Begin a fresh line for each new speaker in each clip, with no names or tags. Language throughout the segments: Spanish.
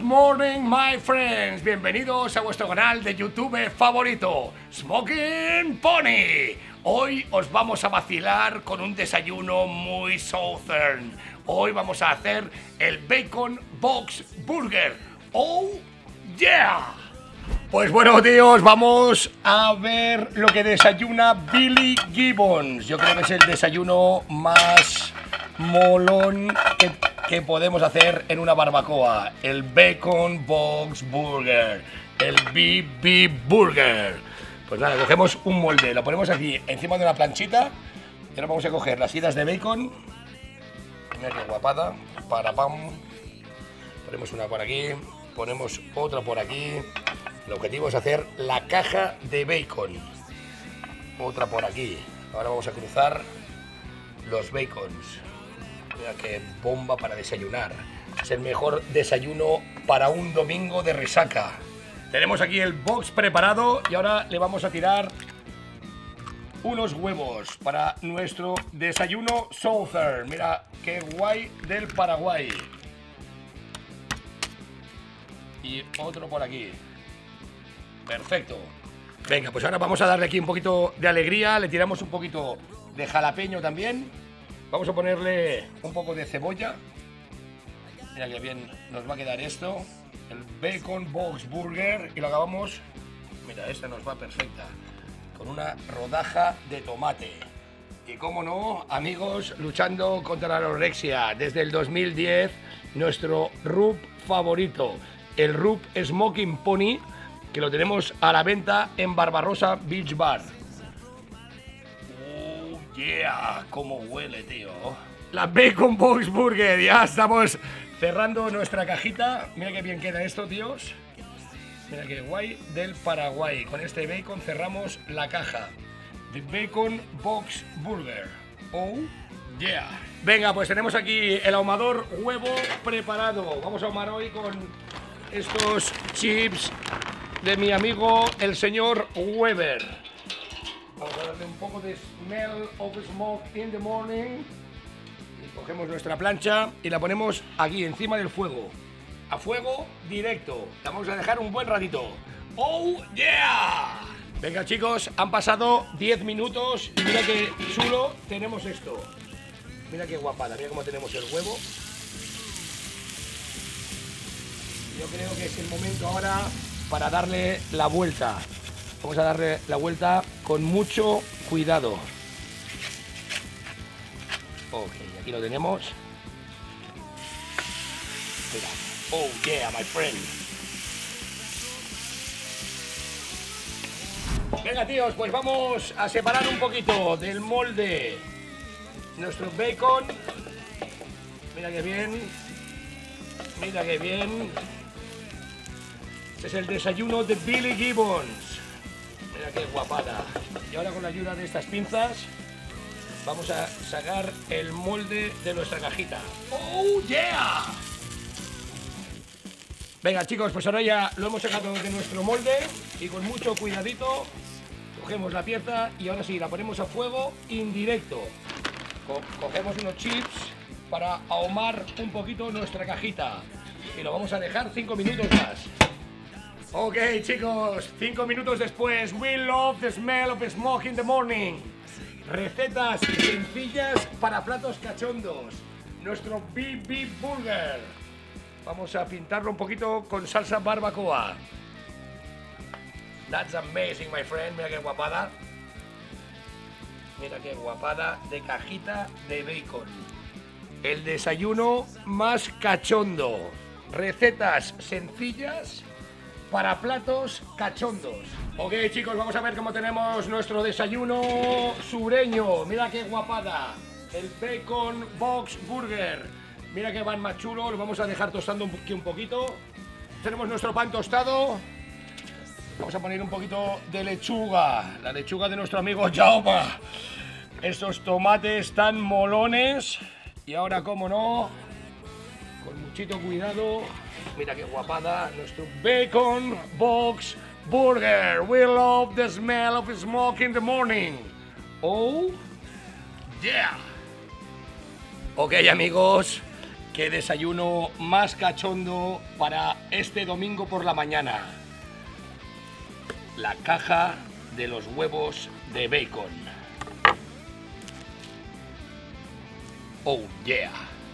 morning, my friends. Bienvenidos a vuestro canal de YouTube favorito, Smoking Pony. Hoy os vamos a vacilar con un desayuno muy southern. Hoy vamos a hacer el Bacon Box Burger. ¡Oh, yeah! Pues bueno, tíos, vamos a ver lo que desayuna Billy Gibbons. Yo creo que es el desayuno más molón que podemos hacer en una barbacoa. El Bacon Box Burger, el BB Burger. Pues nada, cogemos un molde, lo ponemos aquí encima de una planchita y ahora vamos a coger las tiras de bacon. Mira qué guapada. Para pam. Ponemos una por aquí, ponemos otra por aquí. El objetivo es hacer la caja de bacon. Otra por aquí. Ahora vamos a cruzar los bacons. Mira qué bomba para desayunar. Es el mejor desayuno para un domingo de resaca. Tenemos aquí el box preparado y ahora le vamos a tirar unos huevos para nuestro desayuno southern. Mira qué guay del Paraguay. Y otro por aquí. Perfecto. Venga, pues ahora vamos a darle aquí un poquito de alegría. Le tiramos un poquito de jalapeño también. Vamos a ponerle un poco de cebolla. Mira que bien nos va a quedar esto. El Bacon Box Burger. Y lo acabamos. Mira, esta nos va perfecta. Con una rodaja de tomate. Y cómo no, amigos, luchando contra la anorexia. Desde el 2010, nuestro rub favorito. El rub Smoking Pony. Que lo tenemos a la venta en Barbarossa Beach Bar. Yeah, cómo huele, tío. La Bacon Box Burger, ya estamos cerrando nuestra cajita. Mira qué bien queda esto, tíos. Mira qué guay del Paraguay. Con este bacon cerramos la caja. The Bacon Box Burger. Oh, yeah. Venga, pues tenemos aquí el ahumador huevo preparado. Vamos a ahumar hoy con estos chips de mi amigo el señor Weber. Vamos a darle un poco de smell of smoke in the morning. Y cogemos nuestra plancha y la ponemos aquí encima del fuego. A fuego directo. La vamos a dejar un buen ratito. ¡Oh, yeah! Venga, chicos, han pasado 10 minutos y mira qué chulo tenemos esto. Mira qué guapada, mira cómo tenemos el huevo. Yo creo que es el momento ahora para darle la vuelta. Vamos a darle la vuelta con mucho cuidado. Ok, aquí lo tenemos. Mira. Oh yeah, my friend. Venga, tíos, pues vamos a separar un poquito del molde nuestro bacon. Mira qué bien. Mira qué bien. Este es el desayuno de Billy Gibbons. Mira qué guapada. Y ahora con la ayuda de estas pinzas vamos a sacar el molde de nuestra cajita. ¡Oh, yeah! Venga, chicos, pues ahora ya lo hemos sacado de nuestro molde y con mucho cuidadito cogemos la pieza y ahora sí, la ponemos a fuego indirecto. Cogemos unos chips para ahumar un poquito nuestra cajita y lo vamos a dejar 5 minutos más. Ok, chicos, 5 minutos después. We love the smell of smoke in the morning. Recetas sencillas para platos cachondos. Nuestro BB Burger. Vamos a pintarlo un poquito con salsa barbacoa. That's amazing, my friend. Mira qué guapada. Mira qué guapada de cajita de bacon. El desayuno más cachondo. Recetas sencillas para platos cachondos. Ok, chicos, vamos a ver cómo tenemos nuestro desayuno sureño. Mira qué guapada. El Bacon Box Burger. Mira que van más chulo. Lo vamos a dejar tostando aquí un poquito. Tenemos nuestro pan tostado. Vamos a poner un poquito de lechuga. La lechuga de nuestro amigo Jaume. Estos tomates tan molones. Y ahora, cómo no, con muchito cuidado. Mira qué guapada, nuestro Bacon Box Burger. We love the smell of smoke in the morning. Oh, yeah. Ok, amigos, Qué desayuno más cachondo para este domingo por la mañana. La caja de los huevos de bacon. Oh yeah.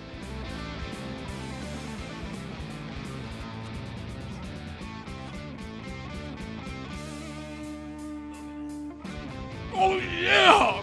Oh yeah.